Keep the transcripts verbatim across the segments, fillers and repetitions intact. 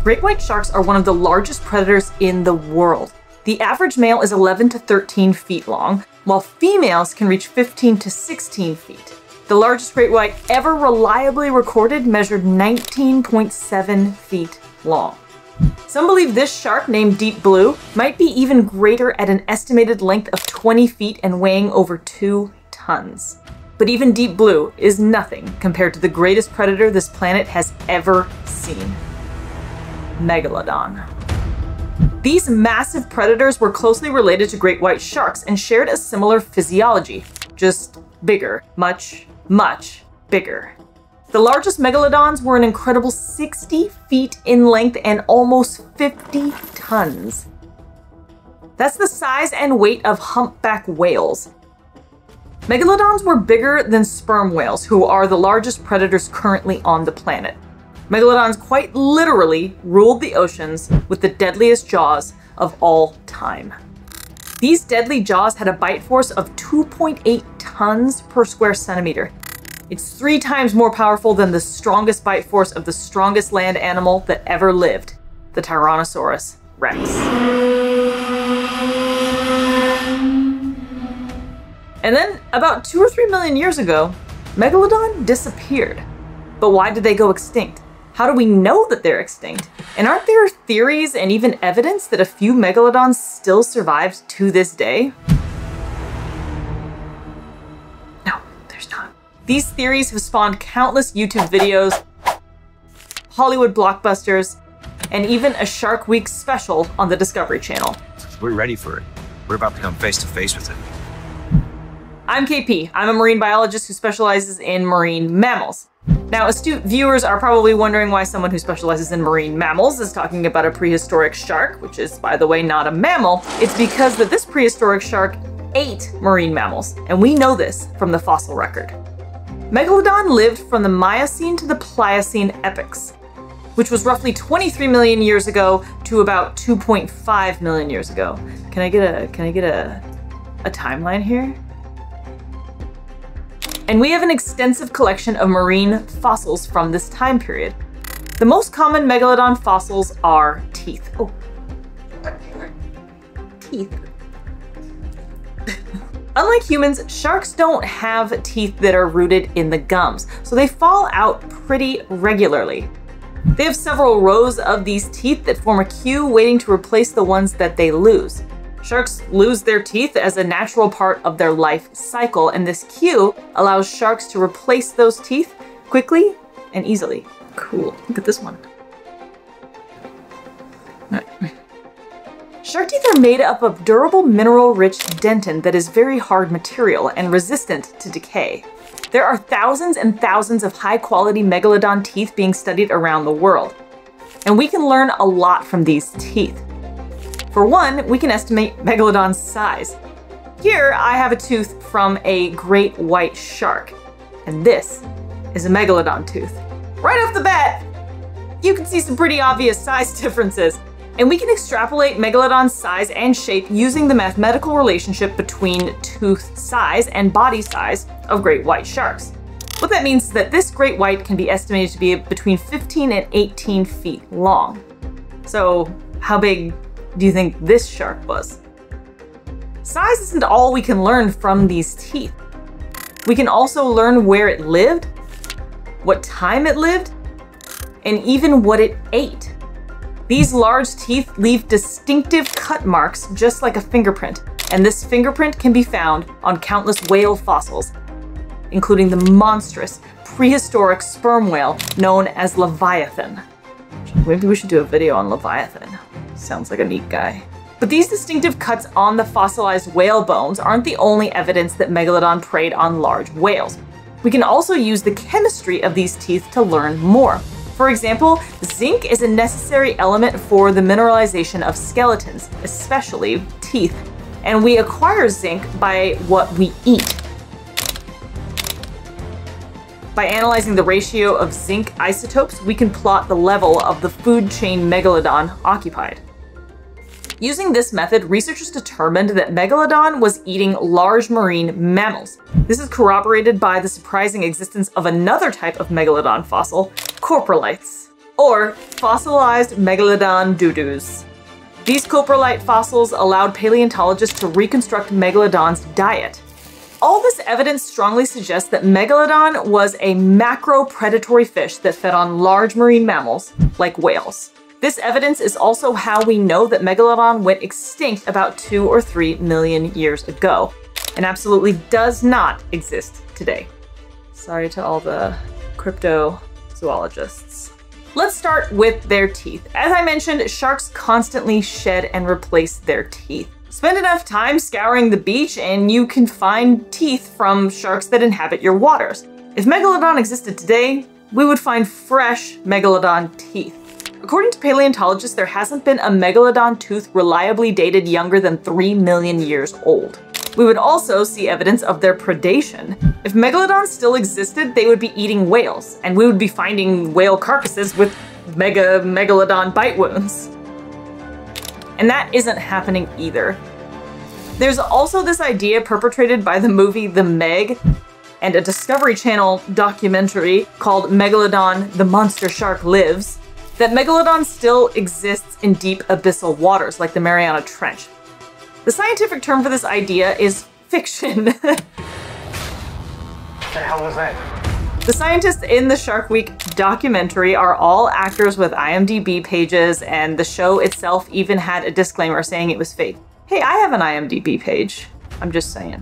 Great white sharks are one of the largest predators in the world. The average male is eleven to thirteen feet long, while females can reach fifteen to sixteen feet. The largest great white ever reliably recorded measured nineteen point seven feet long. Some believe this shark, named Deep Blue, might be even greater at an estimated length of twenty feet and weighing over two tons. But even Deep Blue is nothing compared to the greatest predator this planet has ever seen: Megalodon. These massive predators were closely related to great white sharks and shared a similar physiology, just bigger, much, much bigger. The largest megalodons were an incredible sixty feet in length and almost fifty tons. That's the size and weight of humpback whales. Megalodons were bigger than sperm whales, who are the largest predators currently on the planet. Megalodons quite literally ruled the oceans with the deadliest jaws of all time. These deadly jaws had a bite force of two point eight tons per square centimeter. It's three times more powerful than the strongest bite force of the strongest land animal that ever lived, the Tyrannosaurus Rex. And then, about two or three million years ago, Megalodon disappeared. But why did they go extinct? How do we know that they're extinct? And aren't there theories and even evidence that a few megalodons still survived to this day? No, there's not. These theories have spawned countless YouTube videos, Hollywood blockbusters, and even a Shark Week special on the Discovery Channel. We're ready for it. We're about to come face to face with it. I'm K P. I'm a marine biologist who specializes in marine mammals. Now, astute viewers are probably wondering why someone who specializes in marine mammals is talking about a prehistoric shark, which is, by the way, not a mammal. It's because that this prehistoric shark ate marine mammals, and we know this from the fossil record. Megalodon lived from the Miocene to the Pliocene epochs, which was roughly twenty-three million years ago to about two point five million years ago. Can I get a, can I get a, a timeline here? And we have an extensive collection of marine fossils from this time period. The most common megalodon fossils are teeth. Oh, teeth. Unlike humans, sharks don't have teeth that are rooted in the gums, so they fall out pretty regularly. They have several rows of these teeth that form a queue waiting to replace the ones that they lose. Sharks lose their teeth as a natural part of their life cycle, and this queue allows sharks to replace those teeth quickly and easily. Cool, look at this one. Right. Shark teeth are made up of durable mineral-rich dentin that is very hard material and resistant to decay. There are thousands and thousands of high-quality megalodon teeth being studied around the world, and we can learn a lot from these teeth. For one, we can estimate megalodon's size. Here, I have a tooth from a great white shark, and this is a megalodon tooth. Right off the bat, you can see some pretty obvious size differences, and we can extrapolate megalodon's size and shape using the mathematical relationship between tooth size and body size of great white sharks. What that means is that this great white can be estimated to be between fifteen and eighteen feet long. So, how big do you think this shark was? Size isn't all we can learn from these teeth. We can also learn where it lived, what time it lived, and even what it ate. These large teeth leave distinctive cut marks just like a fingerprint, and this fingerprint can be found on countless whale fossils, including the monstrous prehistoric sperm whale known as Leviathan. Maybe we should do a video on Leviathan. Sounds like a neat guy. But these distinctive cuts on the fossilized whale bones aren't the only evidence that Megalodon preyed on large whales. We can also use the chemistry of these teeth to learn more. For example, zinc is a necessary element for the mineralization of skeletons, especially teeth. And we acquire zinc by what we eat. By analyzing the ratio of zinc isotopes, we can plot the level of the food chain Megalodon occupied. Using this method, researchers determined that Megalodon was eating large marine mammals. This is corroborated by the surprising existence of another type of Megalodon fossil, coprolites. or fossilized Megalodon doo-doos. These coprolite fossils allowed paleontologists to reconstruct Megalodon's diet. All this evidence strongly suggests that Megalodon was a macro-predatory fish that fed on large marine mammals, like whales. This evidence is also how we know that Megalodon went extinct about two or three million years ago, and absolutely does not exist today. Sorry to all the cryptozoologists. Let's start with their teeth. As I mentioned, sharks constantly shed and replace their teeth. Spend enough time scouring the beach and you can find teeth from sharks that inhabit your waters. If Megalodon existed today, we would find fresh Megalodon teeth. According to paleontologists, there hasn't been a Megalodon tooth reliably dated younger than three million years old. We would also see evidence of their predation. If Megalodon still existed, they would be eating whales, and we would be finding whale carcasses with mega Megalodon bite wounds. And that isn't happening either. There's also this idea perpetrated by the movie The Meg and a Discovery Channel documentary called Megalodon: The Monster Shark Lives, that Megalodon still exists in deep abyssal waters like the Mariana Trench. The scientific term for this idea is fiction. What the hell was that? The scientists in the Shark Week documentary are all actors with I M D B pages, and the show itself even had a disclaimer saying it was fake. Hey, I have an I M D B page. I'm just saying.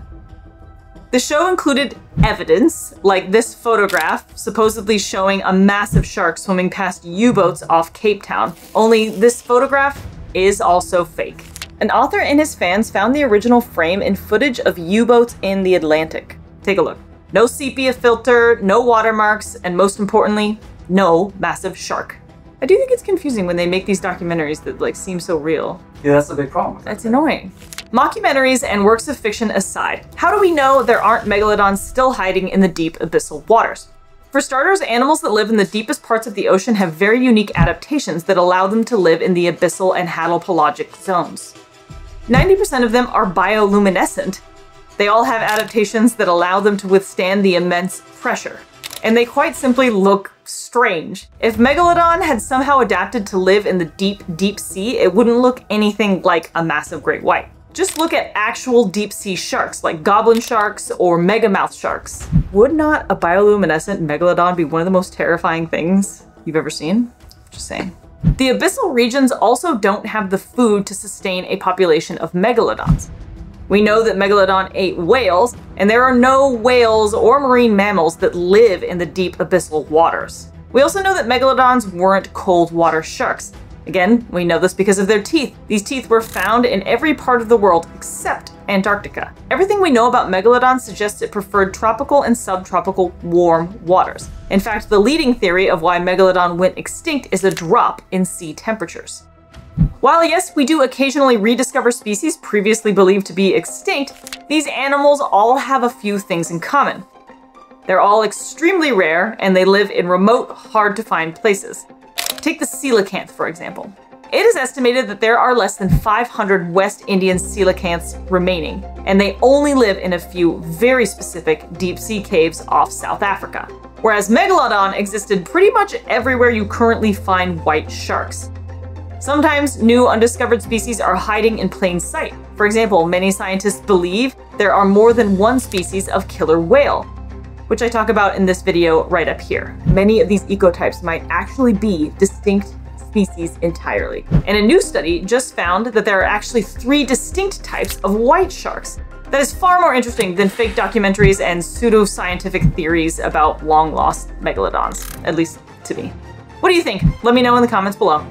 The show included evidence, like this photograph, supposedly showing a massive shark swimming past U-boats off Cape Town. Only this photograph is also fake. An author and his fans found the original frame in footage of U-boats in the Atlantic. Take a look. No sepia filter, no watermarks, and most importantly, no massive shark. I do think it's confusing when they make these documentaries that like seem so real. Yeah, that's a big problem. That's annoying. Mockumentaries and works of fiction aside, how do we know there aren't megalodons still hiding in the deep abyssal waters? For starters, animals that live in the deepest parts of the ocean have very unique adaptations that allow them to live in the abyssal and hadopelagic zones. ninety percent of them are bioluminescent. They all have adaptations that allow them to withstand the immense pressure. And they quite simply look strange. If Megalodon had somehow adapted to live in the deep, deep sea, it wouldn't look anything like a massive great white. Just look at actual deep sea sharks like goblin sharks or megamouth sharks. Would not a bioluminescent Megalodon be one of the most terrifying things you've ever seen? Just saying. The abyssal regions also don't have the food to sustain a population of megalodons. We know that Megalodon ate whales, and there are no whales or marine mammals that live in the deep abyssal waters. We also know that Megalodons weren't cold water sharks. Again, we know this because of their teeth. These teeth were found in every part of the world except Antarctica. Everything we know about Megalodon suggests it preferred tropical and subtropical warm waters. In fact, the leading theory of why Megalodon went extinct is a drop in sea temperatures. While yes, we do occasionally rediscover species previously believed to be extinct, these animals all have a few things in common. They're all extremely rare, and they live in remote, hard-to-find places. Take the coelacanth, for example. It is estimated that there are less than five hundred West Indian coelacanths remaining, and they only live in a few very specific deep-sea caves off South Africa. Whereas Megalodon existed pretty much everywhere you currently find white sharks. Sometimes new undiscovered species are hiding in plain sight. For example, many scientists believe there are more than one species of killer whale, which I talk about in this video right up here. Many of these ecotypes might actually be distinct species entirely. And a new study just found that there are actually three distinct types of white sharks. That is far more interesting than fake documentaries and pseudo-scientific theories about long-lost megalodons, at least to me. What do you think? Let me know in the comments below.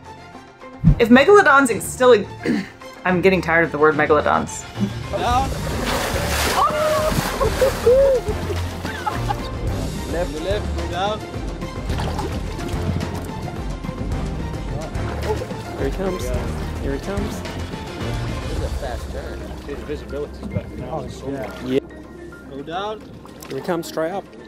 If megalodons ex still ex I'm getting tired of the word megalodons. Down. Left, left, go down. Here he comes. Here he comes. This is a fast turn. His visibility is better now. Oh, yeah. Yeah. Go down. Here he comes, straight up.